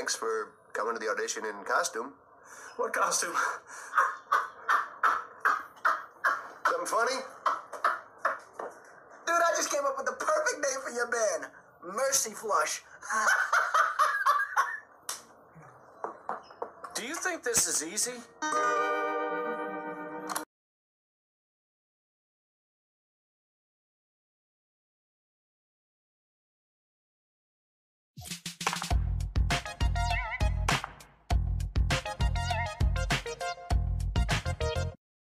thanks for coming to the audition in costume. What costume? Something funny? Dude, I just came up with the perfect name for your band. Mercy Flush. Do you think this is easy?